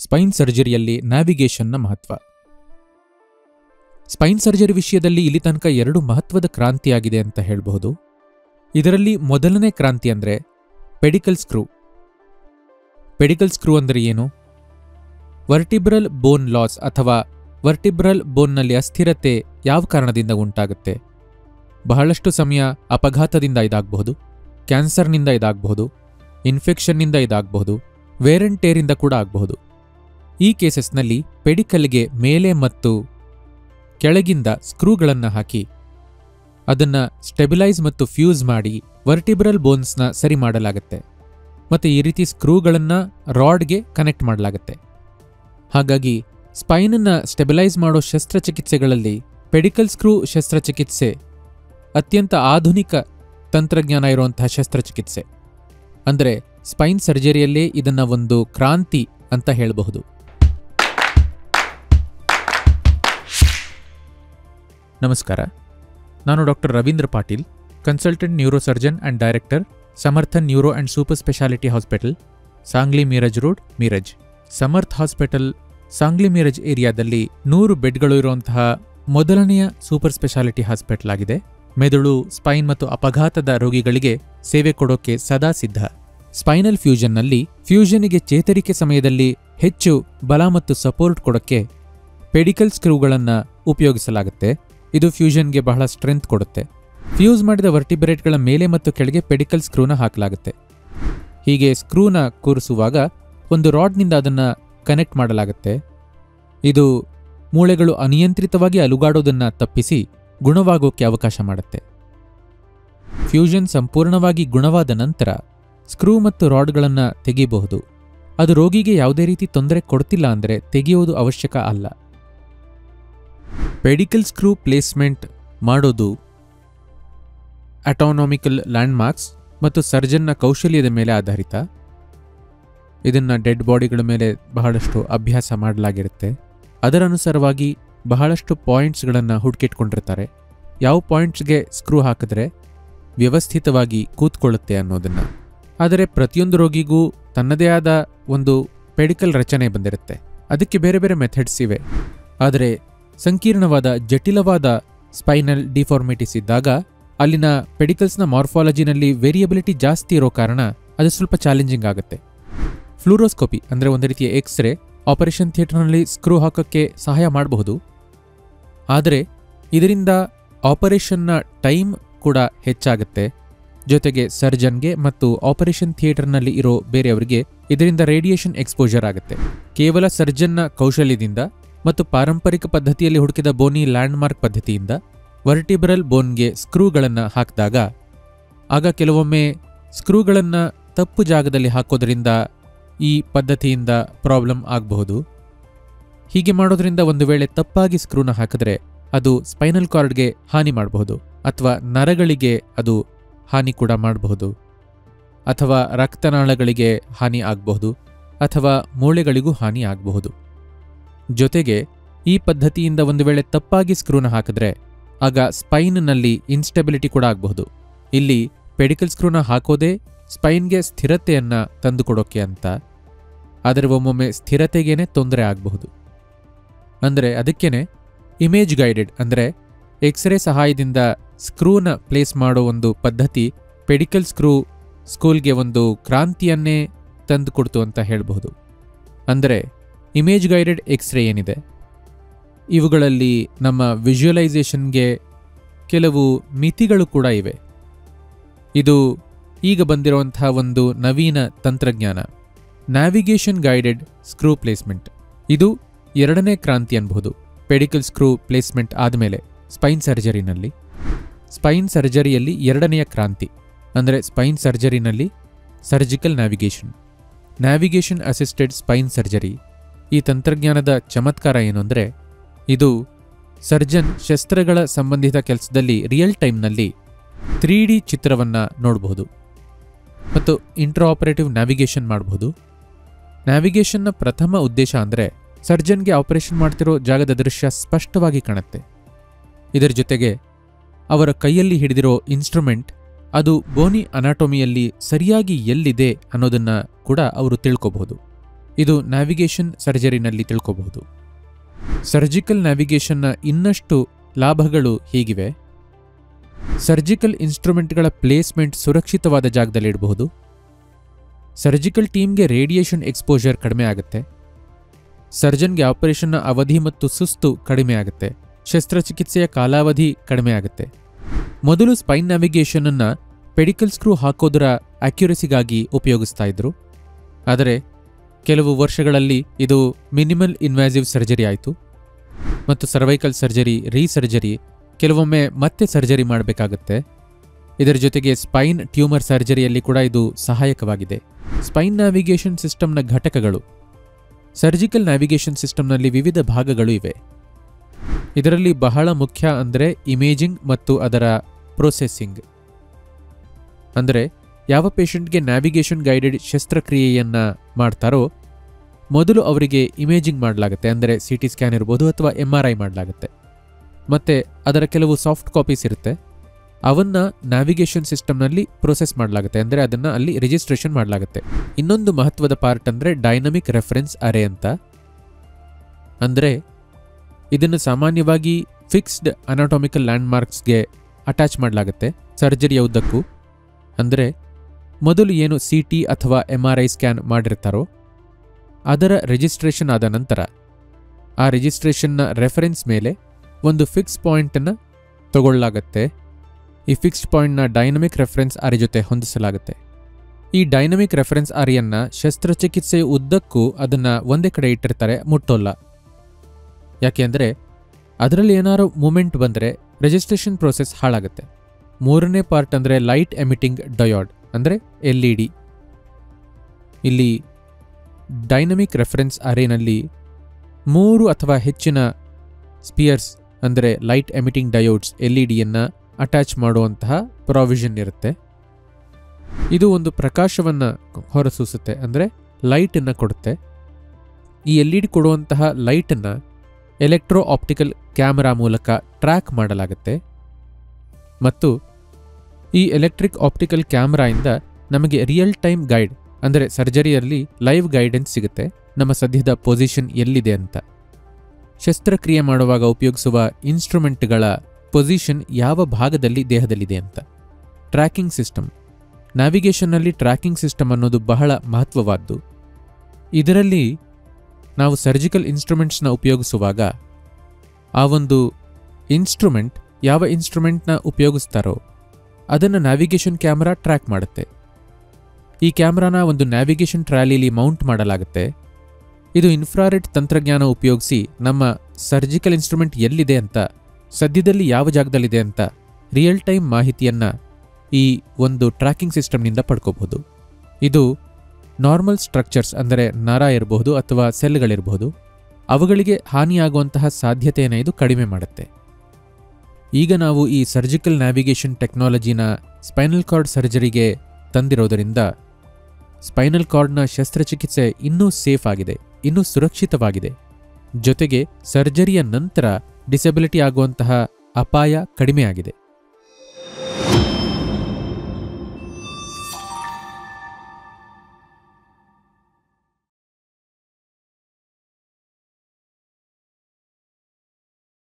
Spain ಸರ್ಜರಿಯಲ್ಲಿ ನ್ಯಾವಿಗೇಷನ್ನ ಮಹತ್ವ. Spain surgery ವಿಷಯದಲ್ಲಿ ಇಲ್ಲಿ ತನಕ 2 ಮಹತ್ವದ ಕ್ರಾಂತಿಯಾಗಿದೆ ಅಂತ ಹೇಳಬಹುದು. ಇದರಲ್ಲಿ ಮೊದಲನೇ ಕ್ರಾಂತಿ ಅಂದರೆ ಪೆಡಿಕಲ್ ಸ್ಕ್ರೂ. ಪೆಡಿಕಲ್ ಸ್ಕ್ರೂ ಅಂದರೆ ಏನು? ವರ್ಟಿಬ್ರಲ್ ಬೋನ್ ಲಾಸ್ ಅಥವಾ ವರ್ಟಿಬ್ರಲ್ ಬೋನ್ನಲ್ಲಿ ಅಸ್ಥಿರತೆ ಯಾವ ಕಾರಣದಿಂದ ಉಂಟಾಗುತ್ತೆ? ಬಹಳಷ್ಟು ಸಮಯ ಅಪಘಾತದಿಂದ ಇದಾಗಬಹುದು, ಕ್ಯಾನ್ಸರ್ನಿಂದ ಇದಾಗಬಹುದು, ಇನ್ಫೆಕ್ಷನ್ನಿಂದ ಇದಾಗಬಹುದು, ವೇರ್ ಅಂಡ್ ಟೇರಿಂದ ಕೂಡ ಆಗಬಹುದು. ಈ ಕೇಸಸ್ನಲ್ಲಿ ಪೆಡಿಕಲ್ಗೆ ಮೇಲೆ ಮತ್ತು ಕೆಳಗಿಂದ ಸ್ಕ್ರೂಗಳನ್ನು ಹಾಕಿ ಅದನ್ನು ಸ್ಟೆಬಿಲೈಸ್ ಮತ್ತು ಫ್ಯೂಸ್ ಮಾಡಿ ವರ್ಟಿಬ್ರಲ್ ಬೋನ್ಸ್ನ ಸರಿ ಮಾಡಲಾಗುತ್ತೆ ಮತ್ತು ಈ ರೀತಿ ಸ್ಕ್ರೂಗಳನ್ನು ರಾಡ್ಗೆ ಕನೆಕ್ಟ್ ಮಾಡಲಾಗುತ್ತೆ. ಹಾಗಾಗಿ ಸ್ಪೈನನ್ನು ಸ್ಟೆಬಿಲೈಸ್ ಮಾಡೋ ಶಸ್ತ್ರಚಿಕಿತ್ಸೆಗಳಲ್ಲಿ ಪೆಡಿಕಲ್ ಸ್ಕ್ರೂ ಶಸ್ತ್ರಚಿಕಿತ್ಸೆ ಅತ್ಯಂತ ಆಧುನಿಕ ತಂತ್ರಜ್ಞಾನ ಇರುವಂತಹ ಶಸ್ತ್ರಚಿಕಿತ್ಸೆ. ಅಂದರೆ ಸ್ಪೈನ್ ಸರ್ಜರಿಯಲ್ಲೇ ಇದನ್ನು ಒಂದು ಕ್ರಾಂತಿ ಅಂತ ಹೇಳಬಹುದು. ನಮಸ್ಕಾರ, ನಾನು doctor Ravindra Patil, consultant neurosurgeon and director, Samarthan neuro and super speciality hospital, Sangli Miraj road, Miraj. Samarth hospital Sangli Miraj ಏರಿಯಾದಲ್ಲಿ 100 ಬೆಡ್ಗಳು ಇರುವಂತಹ ಮೊದಲನೆಯ ಸೂಪರ್ ಸ್ಪೆಷಾಲಿಟಿ ಹಾಸ್ಪಿಟಲ್ ಆಗಿದೆ. ಮೆದುಳು, ಸ್ಪೈನ್ ಮತ್ತು ಅಪಘಾತದ ರೋಗಿಗಳಿಗೆ ಸೇವೆ ಕೊಡೋಕೆ ಸದಾ ಸಿದ್ಧ. ಸ್ಪೈನಲ್ ಫ್ಯೂಷನ್ನಲ್ಲಿ ಫ್ಯೂಷನ್ಗೆ ಚೇತರಿಕೆ ಸಮಯದಲ್ಲಿ ಹೆಚ್ಚು ಬಲ ಮತ್ತು ಸಪೋರ್ಟ್ ಕೊಡೋಕ್ಕೆ ಪೆಡಿಕಲ್ ಸ್ಕ್ರೂಗಳನ್ನು ಉಪಯೋಗಿಸಲಾಗುತ್ತೆ. ಇದು ಫ್ಯೂಷನ್ಗೆ ಬಹಳ ಸ್ಟ್ರೆಂತ್ ಕೊಡುತ್ತೆ. ಫ್ಯೂಸ್ ಮಾಡಿದ ವರ್ಟಿಬ್ರೇಟ್ಗಳ ಮೇಲೆ ಮತ್ತು ಕೆಳಗೆ ಪೆಡಿಕಲ್ ಸ್ಕ್ರೂನ ಹಾಕಲಾಗುತ್ತೆ. ಹೀಗೆ ಸ್ಕ್ರೂನ ಕೂರಿಸುವಾಗ ಒಂದು ರಾಡ್ನಿಂದ ಅದನ್ನು ಕನೆಕ್ಟ್ ಮಾಡಲಾಗುತ್ತೆ. ಇದು ಮೂಳೆಗಳು ಅನಿಯಂತ್ರಿತವಾಗಿ ಅಲುಗಾಡೋದನ್ನು ತಪ್ಪಿಸಿ ಗುಣವಾಗೋಕ್ಕೆ ಅವಕಾಶ ಮಾಡುತ್ತೆ. ಫ್ಯೂಷನ್ ಸಂಪೂರ್ಣವಾಗಿ ಗುಣವಾದ ನಂತರ ಸ್ಕ್ರೂ ಮತ್ತು ರಾಡ್ಗಳನ್ನು ತೆಗೆಯಬಹುದು. ಅದು ರೋಗಿಗೆ ಯಾವುದೇ ರೀತಿ ತೊಂದರೆ ಕೊಡ್ತಿಲ್ಲ ಅಂದರೆ ತೆಗೆಯುವುದು ಅವಶ್ಯಕ ಅಲ್ಲ. ಪೆಡಿಕಲ್ ಸ್ಕ್ರೂ ಪ್ಲೇಸ್ಮೆಂಟ್ ಮಾಡೋದು ಅಟಾನಮಿಕಲ್ ಲ್ಯಾಂಡ್ಮಾರ್ಕ್ಸ್ ಮತ್ತು ಸರ್ಜನ್ನ ಕೌಶಲ್ಯದ ಮೇಲೆ ಆಧಾರಿತ. ಇದನ್ನು ಡೆಡ್ ಬಾಡಿಗಳ ಮೇಲೆ ಬಹಳಷ್ಟು ಅಭ್ಯಾಸ ಮಾಡಲಾಗಿರುತ್ತೆ. ಅದರನುಸಾರವಾಗಿ ಬಹಳಷ್ಟು ಪಾಯಿಂಟ್ಸ್ಗಳನ್ನು ಹುಡುಕಿಟ್ಕೊಂಡಿರ್ತಾರೆ. ಯಾವ ಪಾಯಿಂಟ್ಸ್ಗೆ ಸ್ಕ್ರೂ ಹಾಕಿದ್ರೆ ವ್ಯವಸ್ಥಿತವಾಗಿ ಕೂತ್ಕೊಳ್ಳುತ್ತೆ ಅನ್ನೋದನ್ನು. ಆದರೆ ಪ್ರತಿಯೊಂದು ರೋಗಿಗೂ ತನ್ನದೇ ಆದ ಒಂದು ಪೆಡಿಕಲ್ ರಚನೆ ಬಂದಿರುತ್ತೆ. ಅದಕ್ಕೆ ಬೇರೆ ಬೇರೆ ಮೆಥಡ್ಸ್ ಇವೆ. ಆದರೆ ಸಂಕೀರ್ಣವಾದ ಜಟಿಲವಾದ ಸ್ಪೈನಲ್ ಡಿಫಾರ್ಮಿಟೀಸ್ ಇದ್ದಾಗ ಅಲ್ಲಿನ ಪೆಡಿಕಲ್ಸ್ನ ಮಾರ್ಫಾಲಜಿನಲ್ಲಿ ವೇರಿಯಬಿಲಿಟಿ ಜಾಸ್ತಿ ಇರೋ ಕಾರಣ ಅದು ಸ್ವಲ್ಪ ಚಾಲೆಂಜಿಂಗ್ ಆಗುತ್ತೆ. ಫ್ಲೂರೋಸ್ಕೋಪಿ ಅಂದರೆ ಒಂದು ರೀತಿಯ ಎಕ್ಸ್ರೇ ಆಪರೇಷನ್ ಥಿಯೇಟರ್ನಲ್ಲಿ ಸ್ಕ್ರೂ ಹಾಕೋಕ್ಕೆ ಸಹಾಯ ಮಾಡಬಹುದು. ಆದರೆ ಇದರಿಂದ ಆಪರೇಷನ್ನ ಟೈಮ್ ಕೂಡ ಹೆಚ್ಚಾಗುತ್ತೆ. ಜೊತೆಗೆ ಸರ್ಜನ್ಗೆ ಮತ್ತು ಆಪರೇಷನ್ ಥಿಯೇಟರ್ನಲ್ಲಿ ಇರೋ ಬೇರೆಯವರಿಗೆ ಇದರಿಂದ ರೇಡಿಯೇಷನ್ ಎಕ್ಸ್ಪೋಜರ್ ಆಗುತ್ತೆ. ಕೇವಲ ಸರ್ಜನ್ನ ಕೌಶಲ್ಯದಿಂದ ಮತ್ತು ಪಾರಂಪರಿಕ ಪದ್ಧತಿಯಲ್ಲಿ ಹುಡುಕಿದ ಬೋನಿ ಲ್ಯಾಂಡ್ಮಾರ್ಕ್ ಪದ್ಧತಿಯಿಂದ ವರ್ಟಿಬ್ರಲ್ ಬೋನ್ಗೆ ಸ್ಕ್ರೂಗಳನ್ನು ಹಾಕಿದಾಗ ಆಗ ಕೆಲವೊಮ್ಮೆ ಸ್ಕ್ರೂಗಳನ್ನು ತಪ್ಪು ಜಾಗದಲ್ಲಿ ಹಾಕೋದ್ರಿಂದ ಈ ಪದ್ಧತಿಯಿಂದ ಪ್ರಾಬ್ಲಮ್ ಆಗಬಹುದು. ಹೀಗೆ ಮಾಡೋದ್ರಿಂದ ಒಂದು ವೇಳೆ ತಪ್ಪಾಗಿ ಸ್ಕ್ರೂನ ಹಾಕಿದ್ರೆ ಅದು ಸ್ಪೈನಲ್ ಕಾರ್ಡ್ಗೆ ಹಾನಿ ಮಾಡಬಹುದು, ಅಥವಾ ನರಗಳಿಗೆ ಅದು ಹಾನಿ ಕೂಡ ಮಾಡಬಹುದು, ಅಥವಾ ರಕ್ತನಾಳಗಳಿಗೆ ಹಾನಿ ಆಗಬಹುದು, ಅಥವಾ ಮೂಳೆಗಳಿಗೂ ಹಾನಿ ಆಗಬಹುದು. ಜೊತೆಗೆ ಈ ಪದ್ಧತಿಯಿಂದ ಒಂದು ವೇಳೆ ತಪ್ಪಾಗಿ ಸ್ಕ್ರೂನ ಹಾಕಿದ್ರೆ ಆಗ ಸ್ಪೈನ್ನಲ್ಲಿ ಇನ್ಸ್ಟೆಬಿಲಿಟಿ ಕೂಡ ಆಗಬಹುದು. ಇಲ್ಲಿ ಪೆಡಿಕಲ್ ಸ್ಕ್ರೂನ ಹಾಕೋದೇ ಸ್ಪೈನ್ಗೆ ಸ್ಥಿರತೆಯನ್ನು ತಂದುಕೊಡೋಕೆ ಅಂತ. ಆದರೆ ಒಮ್ಮೊಮ್ಮೆ ಸ್ಥಿರತೆಗೇನೆ ತೊಂದರೆ ಆಗಬಹುದು. ಅಂದರೆ ಅದಕ್ಕೇನೆ ಇಮೇಜ್ ಗೈಡೆಡ್ ಅಂದರೆ ಎಕ್ಸ್ರೇ ಸಹಾಯದಿಂದ ಸ್ಕ್ರೂನ ಪ್ಲೇಸ್ ಮಾಡೋ ಒಂದು ಪದ್ಧತಿ ಪೆಡಿಕಲ್ ಸ್ಕೂಲ್ಗೆ ಒಂದು ಕ್ರಾಂತಿಯನ್ನೇ ತಂದುಕೊಡ್ತು ಅಂತ ಹೇಳಬಹುದು. ಅಂದರೆ ಇಮೇಜ್ ಗೈಡೆಡ್ ಎಕ್ಸ್ರೇ ಏನಿದೆ, ಇವುಗಳಲ್ಲಿ ನಮ್ಮ ವಿಜುವಲೈಸೇಷನ್ಗೆ ಕೆಲವು ಮಿತಿಗಳು ಕೂಡ ಇವೆ. ಇದು ಈಗ ಬಂದಿರುವಂತಹ ಒಂದು ನವೀನ ತಂತ್ರಜ್ಞಾನ, ನ್ಯಾವಿಗೇಷನ್ ಗೈಡೆಡ್ ಸ್ಕ್ರೂ ಪ್ಲೇಸ್ಮೆಂಟ್. ಇದು 2ನೇ ಕ್ರಾಂತಿ ಅನ್ಬಹುದು ಪೆಡಿಕಲ್ ಸ್ಕ್ರೂ ಪ್ಲೇಸ್ಮೆಂಟ್ ಆದಮೇಲೆ ಸ್ಪೈನ್ ಸರ್ಜರಿನಲ್ಲಿ. ಸ್ಪೈನ್ ಸರ್ಜರಿಯಲ್ಲಿ 2ನೆಯ ಕ್ರಾಂತಿ ಅಂದರೆ ಸ್ಪೈನ್ ಸರ್ಜರಿನಲ್ಲಿ surgical navigation assisted spine surgery. ಈ ತಂತ್ರಜ್ಞಾನದ ಚಮತ್ಕಾರ ಏನು ಅಂದರೆ ಇದು ಸರ್ಜನ್ ಶಸ್ತ್ರಗಳ ಸಂಬಂಧಿತ ಕೆಲಸದಲ್ಲಿ ರಿಯಲ್ ಟೈಮ್ನಲ್ಲಿ 3D ಚಿತ್ರವನ್ನು ನೋಡಬಹುದು ಮತ್ತು ಇಂಟ್ರಾಆಪರೇಟಿವ್ ನ್ಯಾವಿಗೇಷನ್ ಮಾಡಬಹುದು. ನ್ಯಾವಿಗೇಷನ್ನ ಪ್ರಥಮ ಉದ್ದೇಶ ಅಂದರೆ ಸರ್ಜನ್ಗೆ ಆಪರೇಷನ್ ಮಾಡ್ತಿರೋ ಜಾಗದ ದೃಶ್ಯ ಸ್ಪಷ್ಟವಾಗಿ ಕಾಣುತ್ತೆ. ಇದರ ಜೊತೆಗೆ ಅವರ ಕೈಯಲ್ಲಿ ಹಿಡಿದಿರೋ ಇನ್ಸ್ಟ್ರುಮೆಂಟ್ ಅದು ಬೋನಿ ಅನಾಟೊಮಿಯಲ್ಲಿ ಸರಿಯಾಗಿ ಎಲ್ಲಿದೆ ಅನ್ನೋದನ್ನು ಕೂಡ ಅವರು ತಿಳ್ಕೋಬಹುದು. ಇದು ನ್ಯಾವಿಗೇಷನ್ ಸರ್ಜರಿನಲ್ಲಿ ತಿಳ್ಕೋಬಹುದು. ಸರ್ಜಿಕಲ್ ನ್ಯಾವಿಗೇಷನ್ನ ಇನ್ನಷ್ಟು ಲಾಭಗಳು ಹೀಗಿವೆ. ಸರ್ಜಿಕಲ್ ಇನ್ಸ್ಟ್ರೂಮೆಂಟ್ಗಳ ಪ್ಲೇಸ್ಮೆಂಟ್ ಸುರಕ್ಷಿತವಾದ ಜಾಗದಲ್ಲಿ ಇಡಬಹುದು. ಸರ್ಜಿಕಲ್ ಟೀಮ್ಗೆ ರೇಡಿಯೇಷನ್ ಎಕ್ಸ್ಪೋಜರ್ ಕಡಿಮೆ ಆಗುತ್ತೆ. ಸರ್ಜನ್ಗೆ ಆಪರೇಷನ್ನ ಅವಧಿ ಮತ್ತು ಸುಸ್ತು ಕಡಿಮೆ ಆಗುತ್ತೆ. ಶಸ್ತ್ರಚಿಕಿತ್ಸೆಯ ಕಾಲಾವಧಿ ಕಡಿಮೆ ಆಗುತ್ತೆ. ಮೊದಲು ಸ್ಪೈನ್ ನ್ಯಾವಿಗೇಷನ್ ಅನ್ನ ಪೆಡಿಕಲ್ ಸ್ಕ್ರೂ ಹಾಕೋದರ ಅಕ್ಯುರಸಿಗಾಗಿ ಉಪಯೋಗಿಸ್ತಾ ಇದ್ರು. ಆದರೆ ಕೆಲವು ವರ್ಷಗಳಲ್ಲಿ ಇದು ಮಿನಿಮಲ್ ಇನ್ವ್ಯಾಸಿವ್ ಸರ್ಜರಿ ಆಯಿತು ಮತ್ತು ಸರ್ವೈಕಲ್ ಸರ್ಜರಿ, ರೀಸರ್ಜರಿ, ಕೆಲವೊಮ್ಮೆ ಮತ್ತೆ ಸರ್ಜರಿ ಮಾಡಬೇಕಾಗುತ್ತೆ. ಇದರ ಜೊತೆಗೆ ಸ್ಪೈನ್ ಟ್ಯೂಮರ್ ಸರ್ಜರಿಯಲ್ಲಿ ಕೂಡ ಇದು ಸಹಾಯಕವಾಗಿದೆ. ಸ್ಪೈನ್ ನ್ಯಾವಿಗೇಷನ್ ಸಿಸ್ಟಮ್ನ ಘಟಕಗಳು. ಸರ್ಜಿಕಲ್ ನ್ಯಾವಿಗೇಷನ್ ಸಿಸ್ಟಮ್ನಲ್ಲಿ ವಿವಿಧ ಭಾಗಗಳು ಇವೆ. ಇದರಲ್ಲಿ ಬಹಳ ಮುಖ್ಯ ಅಂದರೆ ಇಮೇಜಿಂಗ್ ಮತ್ತು ಅದರ ಪ್ರೊಸೆಸಿಂಗ್. ಅಂದರೆ ಯಾವ ಪೇಷಂಟ್ಗೆ ನ್ಯಾವಿಗೇಷನ್ ಗೈಡೆಡ್ ಶಸ್ತ್ರಕ್ರಿಯೆಯನ್ನು ಮಾಡ್ತಾರೋ ಮೊದಲು ಅವರಿಗೆ ಇಮೇಜಿಂಗ್ ಮಾಡಲಾಗುತ್ತೆ. ಅಂದರೆ CT ಸ್ಕ್ಯಾನ್ ಇರ್ಬೋದು ಅಥವಾ MRI ಮಾಡಲಾಗುತ್ತೆ. ಮತ್ತು ಅದರ ಕೆಲವು ಸಾಫ್ಟ್ ಕಾಪೀಸ್ ಇರುತ್ತೆ. ಅವನ್ನ ನ್ಯಾವಿಗೇಷನ್ ಸಿಸ್ಟಮ್ನಲ್ಲಿ ಪ್ರೊಸೆಸ್ ಮಾಡಲಾಗುತ್ತೆ. ಅಂದರೆ ಅದನ್ನು ಅಲ್ಲಿ ರಿಜಿಸ್ಟ್ರೇಷನ್ ಮಾಡಲಾಗುತ್ತೆ. ಇನ್ನೊಂದು ಮಹತ್ವದ ಪಾರ್ಟ್ ಅಂದರೆ ಡೈನಮಿಕ್ ರೆಫರೆನ್ಸ್ ಅರೆ ಅಂತ. ಅಂದರೆ ಇದನ್ನು ಸಾಮಾನ್ಯವಾಗಿ ಫಿಕ್ಸ್ಡ್ ಅನಾಟೋಮಿಕಲ್ ಲ್ಯಾಂಡ್ಮಾರ್ಕ್ಸ್ಗೆ ಅಟ್ಯಾಚ್ ಮಾಡಲಾಗುತ್ತೆ ಸರ್ಜರಿಯ ಉದ್ದಕ್ಕೂ. ಅಂದರೆ ಮೊದಲು ಏನು CT ಅಥವಾ MRI ಸ್ಕ್ಯಾನ್ ಮಾಡಿರ್ತಾರೋ ಅದರ ರಿಜಿಸ್ಟ್ರೇಷನ್ ಆದ ನಂತರ ಆ ರಿಜಿಸ್ಟ್ರೇಷನ್ನ ರೆಫರೆನ್ಸ್ ಮೇಲೆ ಒಂದು ಫಿಕ್ಸ್ ಪಾಯಿಂಟನ್ನು ತಗೊಳ್ಳಲಾಗತ್ತೆ. ಈ ಫಿಕ್ಸ್ಡ್ ಪಾಯಿಂಟ್ನ ಡೈನಮಿಕ್ ರೆಫರೆನ್ಸ್ ಅರೆ ಜೊತೆ ಹೊಂದಿಸಲಾಗುತ್ತೆ. ಈ ಡೈನಮಿಕ್ ರೆಫರೆನ್ಸ್ ಅರೆಯನ್ನು ಶಸ್ತ್ರಚಿಕಿತ್ಸೆಯ ಉದ್ದಕ್ಕೂ ಅದನ್ನು ಒಂದೇ ಕಡೆ ಇಟ್ಟಿರ್ತಾರೆ, ಮುಟ್ಟೋಲ್ಲ. ಯಾಕೆ ಅಂದರೆ ಅದರಲ್ಲಿ ಏನಾದ್ರು ಮೂಮೆಂಟ್ ಬಂದರೆ ರಿಜಿಸ್ಟ್ರೇಷನ್ ಪ್ರೋಸೆಸ್ ಹಾಳಾಗುತ್ತೆ. ಮೂರನೇ ಪಾರ್ಟ್ ಅಂದರೆ ಲೈಟ್ ಎಮಿಟಿಂಗ್ ಡಯೋಡ್ ಅಂದರೆ LED. ಇಲ್ಲಿ ಡೈನಮಿಕ್ ರೆಫರೆನ್ಸ್ ಅರೇನಲ್ಲಿ 3 ಅಥವಾ ಹೆಚ್ಚಿನ ಸ್ಪಿಯರ್ಸ್ ಅಂದರೆ ಲೈಟ್ ಎಮಿಟಿಂಗ್ ಡಯೋಡ್ಸ್ LEDಯನ್ನು ಅಟ್ಯಾಚ್ ಮಾಡುವಂತಹ ಪ್ರಾವಿಷನ್ ಇರುತ್ತೆ. ಇದು ಒಂದು ಪ್ರಕಾಶವನ್ನು ಹೊರಸೂಸುತ್ತೆ, ಅಂದರೆ ಲೈಟನ್ನು ಕೊಡುತ್ತೆ. ಈ LED ಕೊಡುವಂತಹ ಲೈಟನ್ನು ಎಲೆಕ್ಟ್ರೋ ಆಪ್ಟಿಕಲ್ ಕ್ಯಾಮರಾ ಮೂಲಕ ಟ್ರ್ಯಾಕ್ ಮಾಡಲಾಗುತ್ತೆ ಮತ್ತು ಈ ಎಲೆಕ್ಟ್ರಿಕ್ ಆಪ್ಟಿಕಲ್ ಕ್ಯಾಮರಾಯಿಂದ ನಮಗೆ ರಿಯಲ್ ಟೈಮ್ ಗೈಡ್, ಅಂದರೆ ಸರ್ಜರಿಯಲ್ಲಿ ಲೈವ್ ಗೈಡೆನ್ಸ್ ಸಿಗುತ್ತೆ, ನಮ್ಮ ಸದ್ಯದ ಪೊಸಿಷನ್ ಎಲ್ಲಿದೆ ಅಂತ. ಶಸ್ತ್ರಕ್ರಿಯೆ ಮಾಡುವಾಗ ಉಪಯೋಗಿಸುವ ಇನ್ಸ್ಟ್ರೂಮೆಂಟ್ಗಳ ಪೊಸಿಷನ್ ಯಾವ ಭಾಗದಲ್ಲಿ ದೇಹದಲ್ಲಿದೆ ಅಂತ. Tracking system. ನ್ಯಾವಿಗೇಷನ್ನಲ್ಲಿ ಟ್ರ್ಯಾಕಿಂಗ್ ಸಿಸ್ಟಮ್ ಅನ್ನೋದು ಬಹಳ ಮಹತ್ವವಾದ್ದು. ಇದರಲ್ಲಿ ನಾವು ಸರ್ಜಿಕಲ್ ಇನ್ಸ್ಟ್ರೂಮೆಂಟ್ಸ್ನ ಉಪಯೋಗಿಸುವಾಗ ಆ ಒಂದು ಇನ್ಸ್ಟ್ರೂಮೆಂಟ್ ಯಾವ ಇನ್ಸ್ಟ್ರೂಮೆಂಟ್ನ ಉಪಯೋಗಿಸ್ತಾರೋ ಅದನ್ನು ನ್ಯಾವಿಗೇಷನ್ ಕ್ಯಾಮರಾ ಟ್ರ್ಯಾಕ್ ಮಾಡುತ್ತೆ. ಈ ಕ್ಯಾಮ್ರಾನ ಒಂದು ನ್ಯಾವಿಗೇಷನ್ ಟ್ರಾಲಿಲಿ ಮೌಂಟ್ ಮಾಡಲಾಗುತ್ತೆ. ಇದು ಇನ್ಫ್ರಾರೆಡ್ ತಂತ್ರಜ್ಞಾನ ಉಪಯೋಗಿಸಿ ನಮ್ಮ ಸರ್ಜಿಕಲ್ ಇನ್ಸ್ಟ್ರೂಮೆಂಟ್ ಎಲ್ಲಿದೆ ಅಂತ, ಸದ್ಯದಲ್ಲಿ ಯಾವ ಜಾಗದಲ್ಲಿದೆ ಅಂತ ರಿಯಲ್ ಟೈಮ್ ಮಾಹಿತಿಯನ್ನು ಈ ಒಂದು ಟ್ರ್ಯಾಕಿಂಗ್ ಸಿಸ್ಟಮ್ನಿಂದ ಪಡ್ಕೋಬಹುದು. ಇದು ನಾರ್ಮಲ್ ಸ್ಟ್ರಕ್ಚರ್ಸ್ ಅಂದರೆ ನರ ಇರಬಹುದು ಅಥವಾ ಸೆಲ್ಗಳಿರಬಹುದು, ಅವುಗಳಿಗೆ ಹಾನಿಯಾಗುವಂತಹ ಸಾಧ್ಯತೆಯನ್ನು ಇದು ಕಡಿಮೆ ಮಾಡುತ್ತೆ. ಈಗ ನಾವು ಈ ಸರ್ಜಿಕಲ್ ನ್ಯಾವಿಗೇಷನ್ ಟೆಕ್ನಾಲಜಿನ ಸ್ಪೈನಲ್ ಕಾರ್ಡ್ ಸರ್ಜರಿಗೆ ತಂದಿರೋದರಿಂದ ಸ್ಪೈನಲ್ ಕಾರ್ಡ್ನ ಶಸ್ತ್ರಚಿಕಿತ್ಸೆ ಇನ್ನೂ ಸೇಫ್ ಆಗಿದೆ, ಇನ್ನೂ ಸುರಕ್ಷಿತವಾಗಿದೆ. ಜೊತೆಗೆ ಸರ್ಜರಿಯ ನಂತರ ಡಿಸೆಬಿಲಿಟಿ ಆಗುವಂತಹ ಅಪಾಯ ಕಡಿಮೆಯಾಗಿದೆ.